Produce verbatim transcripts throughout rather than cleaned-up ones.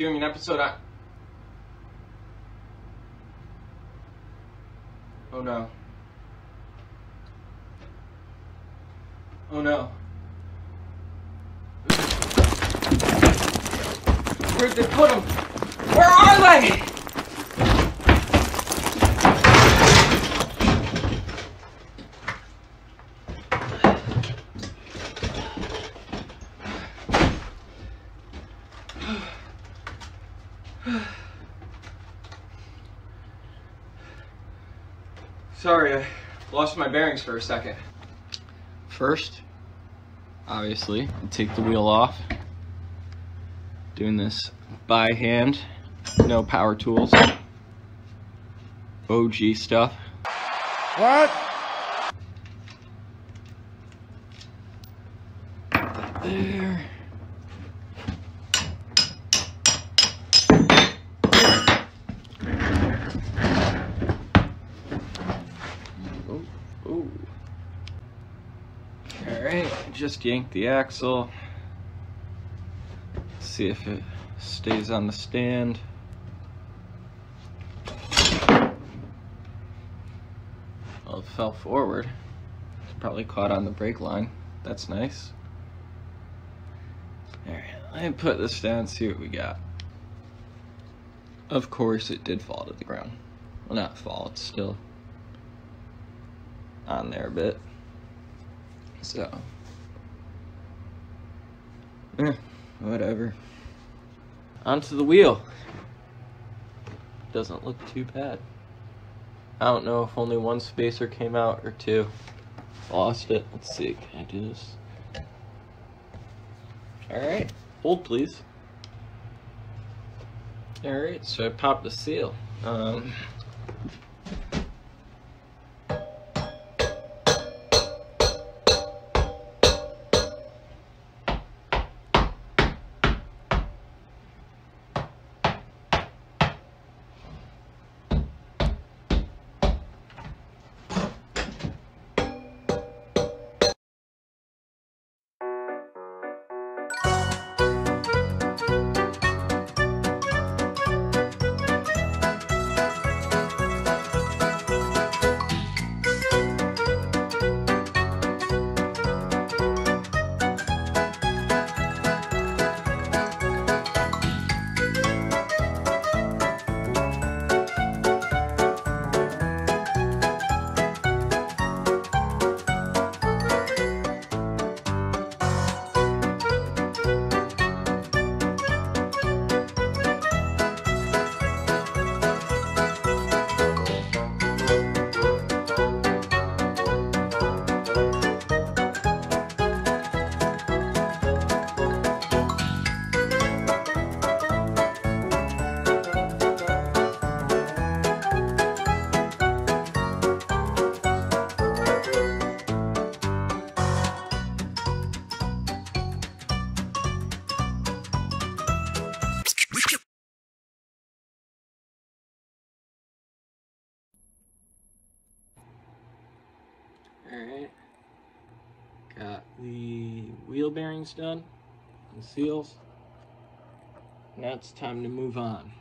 doing an episode on... Oh no. Oh no. Where'd they put them? Where are they? Sorry, I lost my bearings for a second. First, obviously, take the wheel off. Doing this by hand, no power tools. O G stuff. What? There. Oh, oh. Alright, just yank the axle. See if it stays on the stand. Well, it fell forward. It's probably caught on the brake line. That's nice. Alright, let me put this down and see what we got. Of course, it did fall to the ground. Well, not fall, it's still on there a bit. So, eh, whatever. Onto the wheel. Doesn't look too bad. I don't know if only one spacer came out or two. Lost it. Let's see. Can I do this? Alright. Hold, please. Alright, so I popped the seal. Um... Alright, got the wheel bearings done, and seals. Now it's time to move on.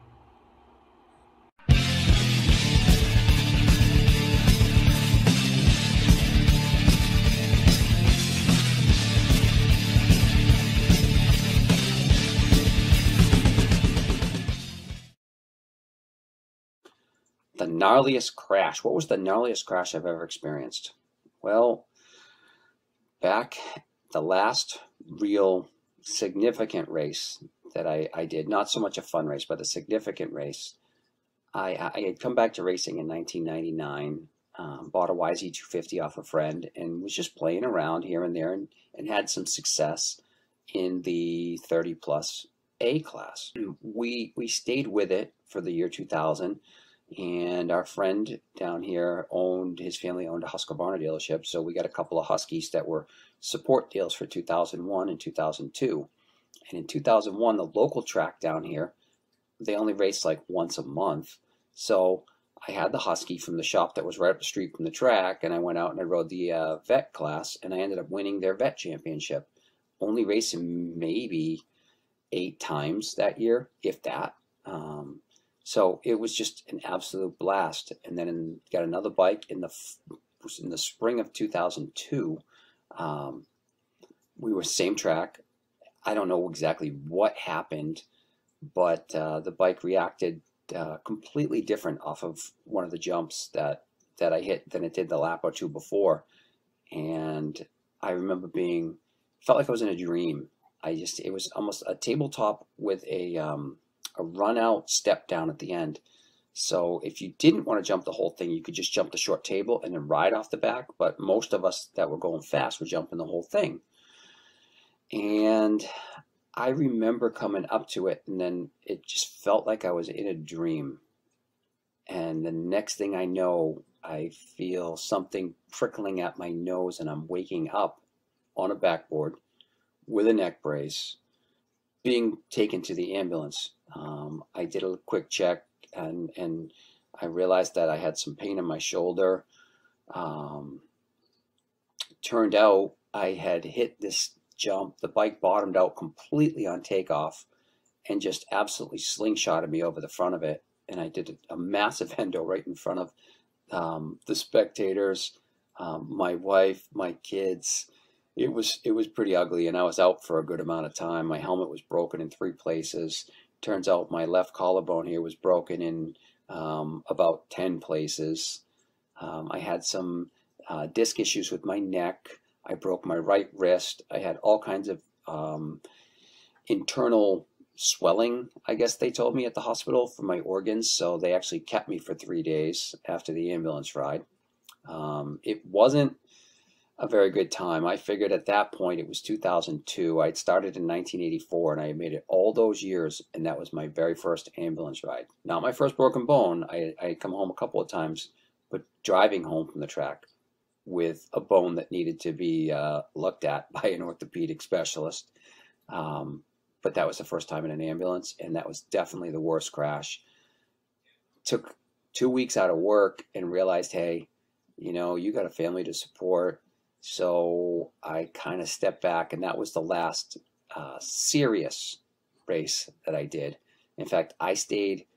The gnarliest crash. What was the gnarliest crash I've ever experienced? Well, back the last real significant race that I, I did, not so much a fun race, but a significant race, I, I had come back to racing in nineteen ninety-nine, um, bought a Y Z two fifty off a friend, and was just playing around here and there, and, and had some success in the thirty plus A class. We, we stayed with it for the year two thousand. And our friend down here owned, his family owned a Husqvarna dealership, so we got a couple of Huskies that were support deals for two thousand one and two thousand two. And in two thousand one, the local track down here, they only raced like once a month. So I had the Husky from the shop that was right up the street from the track, and I went out and I rode the uh, vet class, and I ended up winning their vet championship. Only racing maybe eight times that year, if that. Um, so it was just an absolute blast. And then in, got another bike in the in the spring of two thousand two. Um, we were same track. I don't know exactly what happened, but uh, the bike reacted uh, completely different off of one of the jumps that that I hit than it did the lap or two before. And I remember being, felt like I was in a dream. I just, it was almost a tabletop with a, um, a run out step down at the end. So if you didn't want to jump the whole thing, you could just jump the short table and then ride off the back. But most of us that were going fast were jumping the whole thing. And I remember coming up to it, and then it just felt like I was in a dream. And the next thing I know, I feel something prickling at my nose, and I'm waking up on a backboard with a neck brace, being taken to the ambulance. Um, I did a quick check, and, and I realized that I had some pain in my shoulder. Um, turned out I had hit this jump. The bike bottomed out completely on takeoff and just absolutely slingshotted me over the front of it. And I did a massive endo right in front of um, the spectators, um, my wife, my kids. It was it was pretty ugly, and I was out for a good amount of time. My helmet was broken in three places. Turns out my left collarbone here was broken in um, about ten places. Um, I had some uh, disc issues with my neck. I broke my right wrist. I had all kinds of um, internal swelling, I guess they told me at the hospital, for my organs. So they actually kept me for three days after the ambulance ride. Um, it wasn't a very good time. I figured at that point, it was two thousand two. I'd started in nineteen eighty-four, and I had made it all those years, and that was my very first ambulance ride. Not my first broken bone. I I come home a couple of times, but driving home from the track with a bone that needed to be uh, looked at by an orthopedic specialist. Um, but that was the first time in an ambulance, and that was definitely the worst crash. Took two weeks out of work and realized, hey, you know, you got a family to support. So I kind of stepped back, and that was the last uh, serious race that I did. In fact, I stayed,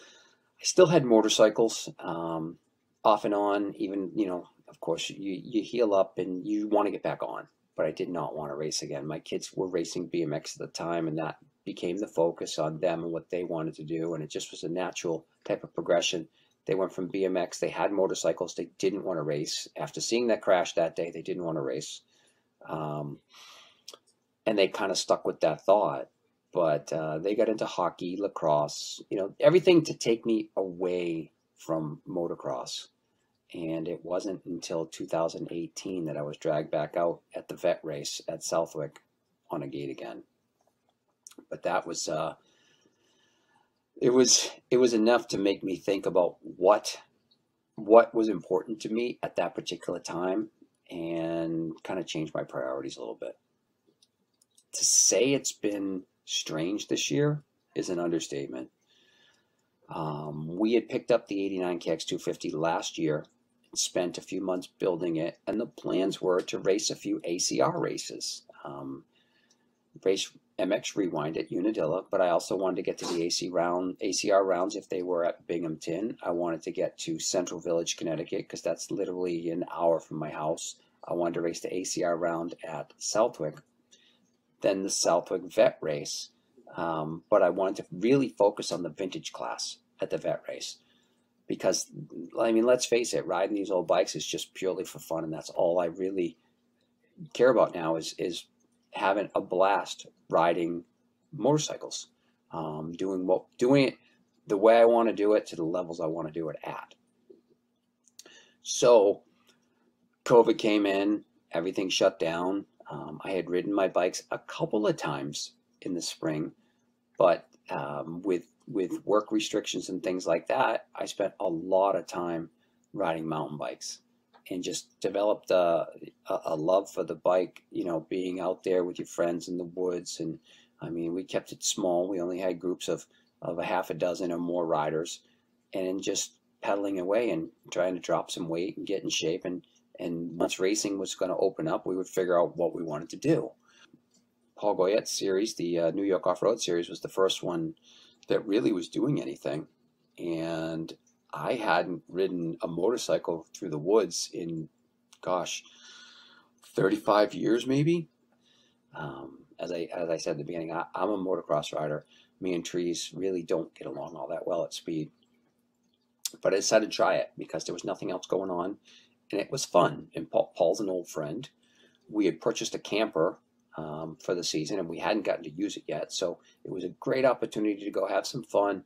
I still had motorcycles um, off and on, even, you know, of course, you, you heal up and you want to get back on. But I did not want to race again. My kids were racing B M X at the time, and that became the focus on them and what they wanted to do. And it just was a natural type of progression. They went from B M X, they had motorcycles, they didn't want to race. After seeing that crash that day, they didn't want to race. Um, and they kind of stuck with that thought. But uh, they got into hockey, lacrosse, you know, everything to take me away from motocross. And it wasn't until two thousand eighteen that I was dragged back out at the vet race at Southwick on a gate again. But that was, uh, it was, it was enough to make me think about what, what was important to me at that particular time, and kind of change my priorities a little bit. To say it's been strange this year is an understatement. Um, we had picked up the eighty-nine K X two fifty last year, spent a few months building it, and the plans were to race a few A C R races. Um, race M X Rewind at Unadilla, but I also wanted to get to the A C round, A C R rounds if they were at Binghamton. I wanted to get to Central Village, Connecticut, because that's literally an hour from my house. I wanted to race the A C R round at Southwick, then the Southwick vet race. Um, but I wanted to really focus on the vintage class at the vet race. Because, I mean, let's face it, riding these old bikes is just purely for fun, and that's all I really care about now is, is having a blast riding motorcycles, um, doing, what, doing it the way I want to do it to the levels I want to do it at. So COVID came in, everything shut down. Um, I had ridden my bikes a couple of times in the spring, but um, with with work restrictions and things like that, I spent a lot of time riding mountain bikes, and just developed a, a love for the bike, you know, being out there with your friends in the woods. And I mean, we kept it small. We only had groups of, of a half a dozen or more riders, and just pedaling away and trying to drop some weight and get in shape. And, and once racing was going to open up, we would figure out what we wanted to do. Paul Goyette's series, the uh, New York Off-Road Series, was the first one that really was doing anything. And I hadn't ridden a motorcycle through the woods in, gosh, thirty-five years maybe. Um, as I as I said at the beginning, I, I'm a motocross rider. Me and trees really don't get along all that well at speed. But I decided to try it because there was nothing else going on, and it was fun. And Paul, Paul's an old friend. We had purchased a camper um, for the season, and we hadn't gotten to use it yet. So it was a great opportunity to go have some fun,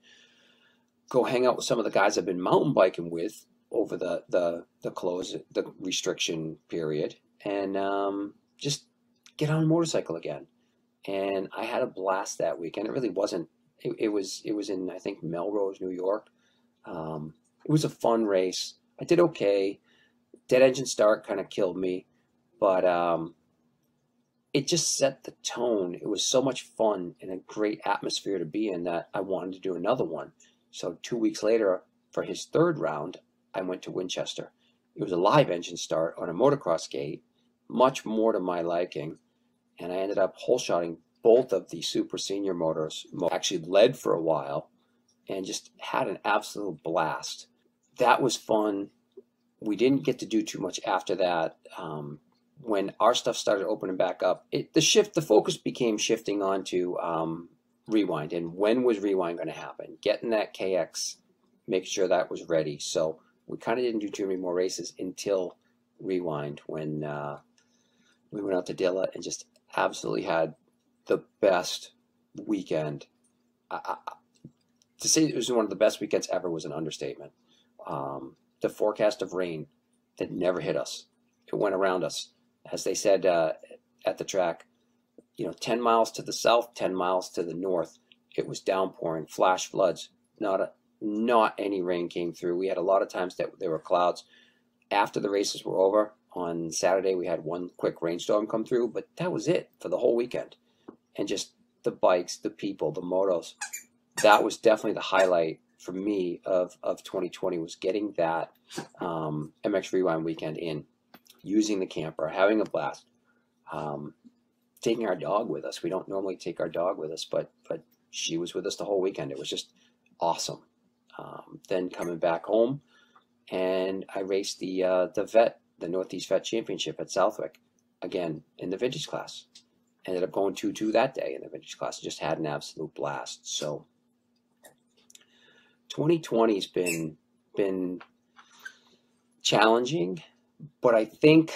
go hang out with some of the guys I've been mountain biking with over the the the close the restriction period, and um, just get on a motorcycle again. And I had a blast that weekend. It really wasn't. It, it was it was in, I think, Melrose, New York. Um, it was a fun race. I did okay. Dead engine start kind of killed me, but um, it just set the tone. It was so much fun and a great atmosphere to be in that I wanted to do another one. So two weeks later, for his third round, I went to Winchester. It was a live engine start on a motocross gate, much more to my liking, and I ended up hole-shotting both of the super senior motors. Actually led for a while and just had an absolute blast. That was fun. We didn't get to do too much after that. Um, when our stuff started opening back up, it, the shift, the focus became shifting onto um, Rewind. And when was Rewind going to happen? Getting that K X, make sure that was ready. So we kind of didn't do too many more races until Rewind, when uh, we went out to Dilla and just absolutely had the best weekend. I, I, to say it was one of the best weekends ever was an understatement. Um, the forecast of rain that never hit us. It went around us. As they said uh, at the track, you know, ten miles to the south, ten miles to the north, it was downpouring, flash floods. Not a, not any rain came through. We had a lot of times that there were clouds. After the races were over, on Saturday we had one quick rainstorm come through, but that was it for the whole weekend. And just the bikes, the people, the motos. That was definitely the highlight for me of, of twenty twenty, was getting that um, M X Rewind weekend in, using the camper, having a blast, um, taking our dog with us. We don't normally take our dog with us, but but she was with us the whole weekend. It was just awesome. Um, then coming back home, and I raced the uh, the vet, the Northeast Vet Championship at Southwick, again in the vintage class. Ended up going two two that day in the vintage class. Just had an absolute blast. So twenty twenty's been been challenging, but I think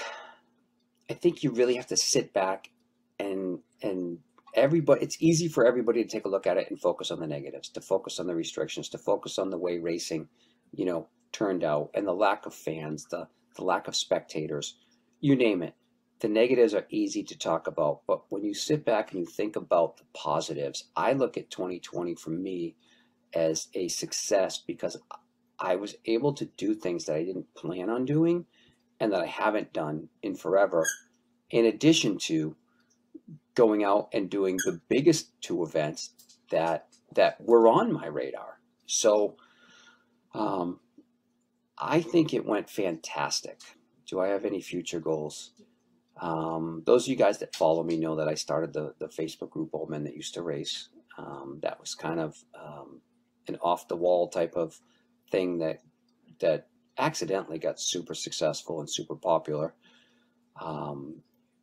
I think you really have to sit back and and everybody. It's easy for everybody to take a look at it and focus on the negatives, to focus on the restrictions, to focus on the way racing, you know, turned out, and the lack of fans, the the lack of spectators, you name it. The negatives are easy to talk about, but when you sit back and you think about the positives, I look at twenty twenty for me as a success because I was able to do things that I didn't plan on doing and that I haven't done in forever, in addition to going out and doing the biggest two events that that were on my radar. So um, I think it went fantastic. Do I have any future goals? Um, those of you guys that follow me know that I started the, the Facebook group, Old Men That Used to Race. Um, that was kind of um, an off-the-wall type of thing that that accidentally got super successful and super popular. Um,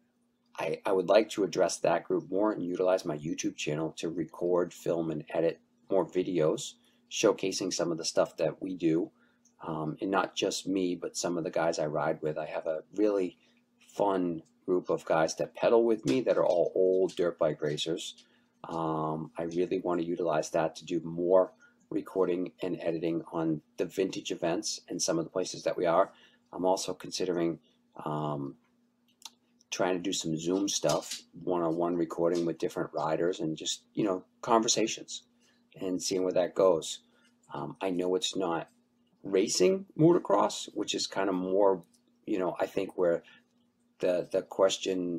I, I would like to address that group more and utilize my YouTube channel to record, film, and edit more videos showcasing some of the stuff that we do. Um, and not just me, but some of the guys I ride with. I have a really fun group of guys that pedal with me that are all old dirt bike racers. Um, I really want to utilize that to do more recording and editing on the vintage events and some of the places that we are. I'm also considering um, trying to do some Zoom stuff, one-on-one recording with different riders and just, you know, conversations and seeing where that goes. Um, I know it's not racing motocross, which is kind of more, you know, I think where the the question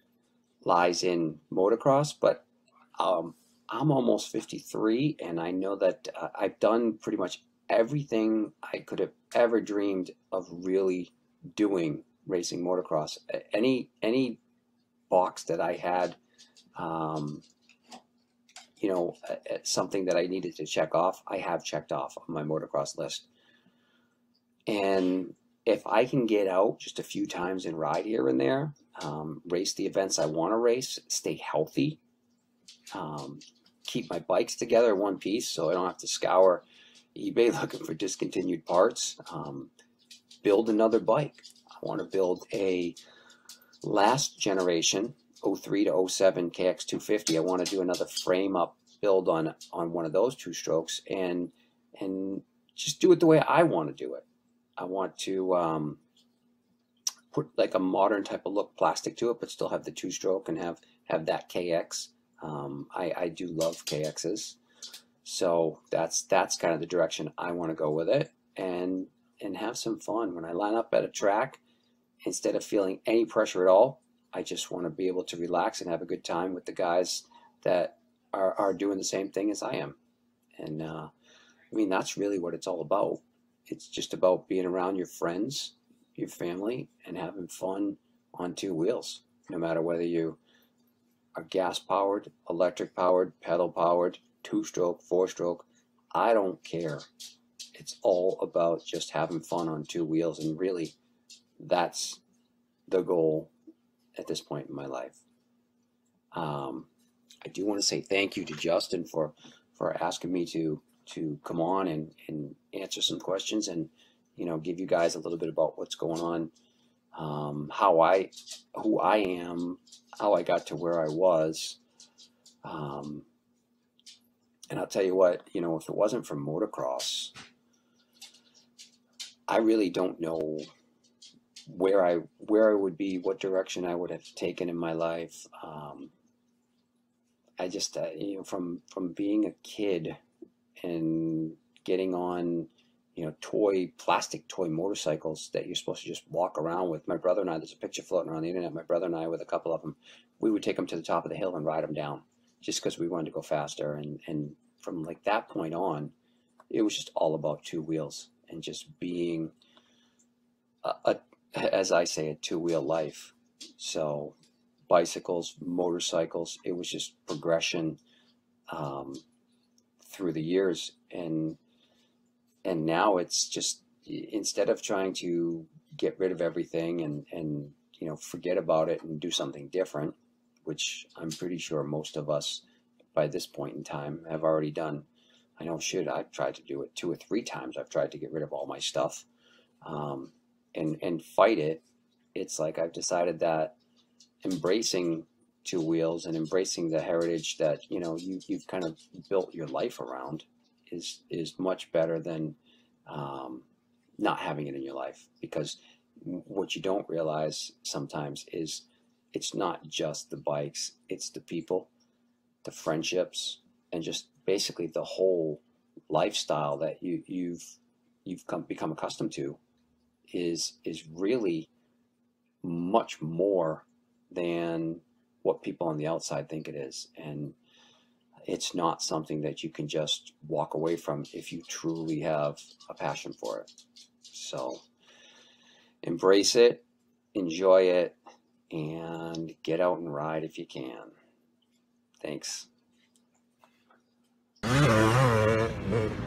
lies in motocross, but um, I'm almost fifty-three, and I know that uh, I've done pretty much everything I could have ever dreamed of really doing racing motocross. Any any box that I had Um, you know, something that I needed to check off, I have checked off on my motocross list. And if I can get out just a few times and ride here and there, um, race the events I want to race, stay healthy, um, keep my bikes together in one piece so I don't have to scour eBay looking for discontinued parts, um, build another bike. I want to build a last generation oh three to oh seven K X two fifty. I want to do another frame up build on on one of those two strokes and and just do it the way I want to do it. I want to um, put like a modern type of look plastic to it, but still have the two stroke and have have that K X. Um, I, I do love K Xs, so that's that's kind of the direction I want to go with it, and and have some fun when I line up at a track. Instead of feeling any pressure at all, I just want to be able to relax and have a good time with the guys that are, are doing the same thing as I am. And uh, I mean, that's really what it's all about. It's just about being around your friends, your family, and having fun on two wheels, no matter whether you are gas-powered, electric-powered, pedal-powered, two-stroke, four-stroke. I don't care. It's all about just having fun on two wheels, and really, that's the goal at this point in my life. Um, I do want to say thank you to Justin for for asking me to to come on and, and answer some questions and, you know, give you guys a little bit about what's going on, um, how I, who I am, how I got to where I was. Um, and I'll tell you what, you know, if it wasn't for motocross, I really don't know where I where I would be, what direction I would have taken in my life. Um, I just, uh, you know, from from being a kid and getting on, you know, toy, plastic toy motorcycles that you're supposed to just walk around with. My brother and I, there's a picture floating around the internet, my brother and I with a couple of them, we would take them to the top of the hill and ride them down just because we wanted to go faster. And, and from like that point on, it was just all about two wheels and just being, a, a, as I say, a two-wheel life. So bicycles, motorcycles, it was just progression um, through the years. And and now it's just, instead of trying to get rid of everything and, and you know, forget about it and do something different, which I'm pretty sure most of us by this point in time have already done. I know, shit, I've tried to do it two or three times. I've tried to get rid of all my stuff um, and, and fight it. It's like I've decided that embracing two wheels and embracing the heritage that, you know, you, you've kind of built your life around is, is much better than um, not having it in your life. Because what you don't realize sometimes is it's not just the bikes, it's the people, the friendships, and just basically the whole lifestyle that you, you've you've come become accustomed to is is really much more than what people on the outside think it is. And it's not something that you can just walk away from if you truly have a passion for it. So embrace it, enjoy it, and get out and ride if you can. Thanks.